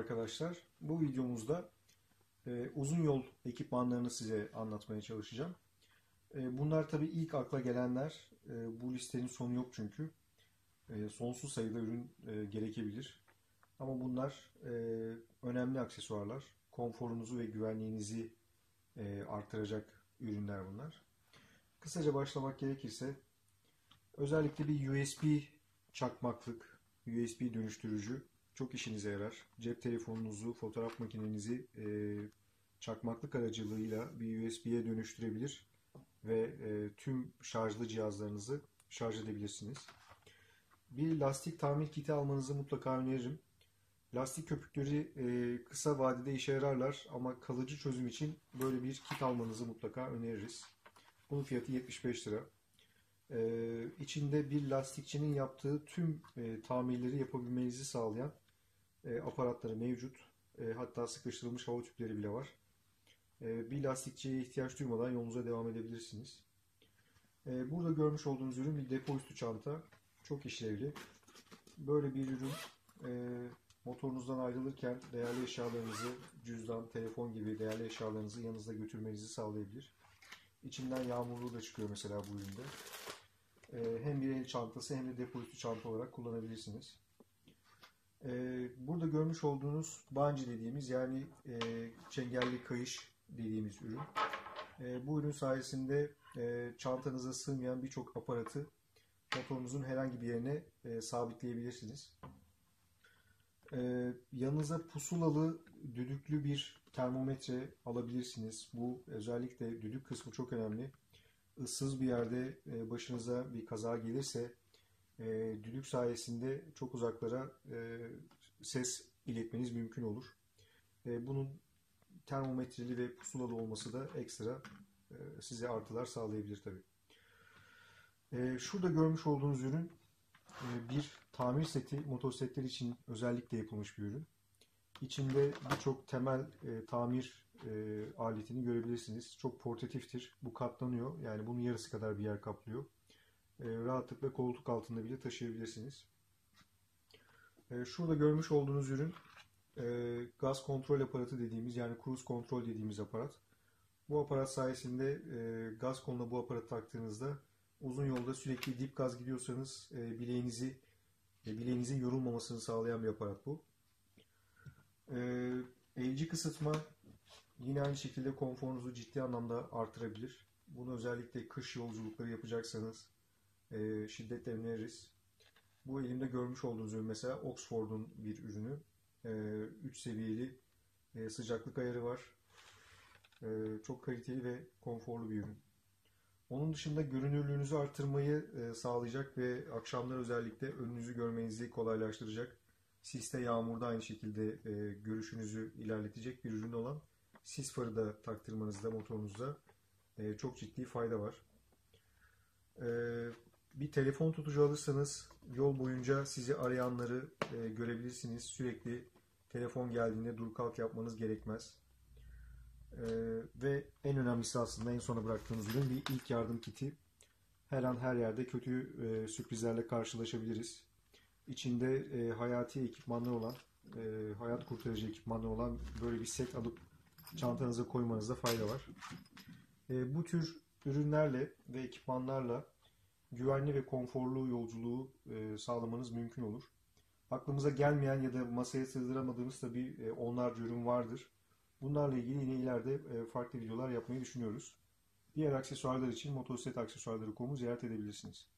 arkadaşlar. Bu videomuzda uzun yol ekipmanlarını size anlatmaya çalışacağım. Bunlar tabii ilk akla gelenler. Bu listenin sonu yok çünkü. Sonsuz sayıda ürün gerekebilir. Ama bunlar önemli aksesuarlar. Konforunuzu ve güvenliğinizi artıracak ürünler bunlar. Kısaca başlamak gerekirse özellikle bir USB çakmaklık, USB dönüştürücü çok işinize yarar. Cep telefonunuzu, fotoğraf makinenizi çakmaklık aracılığıyla bir USB'ye dönüştürebilir ve tüm şarjlı cihazlarınızı şarj edebilirsiniz. Bir lastik tamir kiti almanızı mutlaka öneririm. Lastik köpükleri kısa vadede işe yararlar ama kalıcı çözüm için böyle bir kit almanızı mutlaka öneririz. Bunun fiyatı 75 lira. İçinde bir lastikçinin yaptığı tüm tamirleri yapabilmenizi sağlayan aparatları mevcut. Hatta sıkıştırılmış hava tüpleri bile var. Bir lastikçiye ihtiyaç duymadan yolunuza devam edebilirsiniz. Burada görmüş olduğunuz ürün bir depo üstü çanta. Çok işlevli. Böyle bir ürün motorunuzdan ayrılırken değerli eşyalarınızı, cüzdan, telefon gibi değerli eşyalarınızı yanınızda götürmenizi sağlayabilir. İçinden yağmurluğu da çıkıyor mesela bu üründe. Hem bir el çantası hem de depo üstü çanta olarak kullanabilirsiniz. Burada görmüş olduğunuz bungee dediğimiz yani çengelli kayış dediğimiz ürün. Bu ürün sayesinde çantanıza sığmayan birçok aparatı motorunuzun herhangi bir yerine sabitleyebilirsiniz. Yanınıza pusulalı düdüklü bir termometre alabilirsiniz. Bu özellikle düdük kısmı çok önemli. Issız bir yerde başınıza bir kaza gelirse düdük sayesinde çok uzaklara ses iletmeniz mümkün olur. Bunun termometreli ve pusulalı olması da ekstra size artılar sağlayabilir tabii. Şurada görmüş olduğunuz ürün bir tamir seti, motosikletler için özellikle yapılmış bir ürün. İçinde birçok temel tamir aletini görebilirsiniz. Çok portatiftir. Bu katlanıyor. Yani bunun yarısı kadar bir yer kaplıyor. Rahatlıkla koltuk altında bile taşıyabilirsiniz. Şurada görmüş olduğunuz ürün gaz kontrol aparatı dediğimiz yani cruise kontrol dediğimiz aparat. Bu aparat sayesinde gaz koluna bu aparatı taktığınızda uzun yolda sürekli dip gaz gidiyorsanız bileğinizin yorulmamasını sağlayan bir aparat bu. Elci kısıtma yine aynı şekilde konforunuzu ciddi anlamda artırabilir. Bunu özellikle kış yolculukları yapacaksanız şiddetle öneririz. Bu elimde görmüş olduğunuz ürün mesela Oxford'un bir ürünü. 3 seviyeli sıcaklık ayarı var. Çok kaliteli ve konforlu bir ürün. Onun dışında görünürlüğünüzü artırmayı sağlayacak ve akşamlar özellikle önünüzü görmenizi kolaylaştıracak. Siste, yağmurda aynı şekilde görüşünüzü ilerletecek bir ürün olan sis farı da taktırmanızda motorunuzda çok ciddi fayda var. Bir telefon tutucu alırsanız yol boyunca sizi arayanları görebilirsiniz. Sürekli telefon geldiğinde dur kalk yapmanız gerekmez. Ve en önemlisi aslında en sona bıraktığımız ürün bir ilk yardım kiti. Her an her yerde kötü sürprizlerle karşılaşabiliriz. İçinde hayati ekipmanlar olan, hayat kurtarıcı ekipmanlar olan böyle bir set alıp çantanıza koymanızda fayda var. Bu tür ürünlerle ve ekipmanlarla güvenli ve konforlu yolculuğu sağlamanız mümkün olur. Aklımıza gelmeyen ya da masaya sığdıramadığımız tabii onlarca ürün vardır. Bunlarla ilgili yine ileride farklı videolar yapmayı düşünüyoruz. Diğer aksesuarlar için motosiklet aksesuarları.com'u ziyaret edebilirsiniz.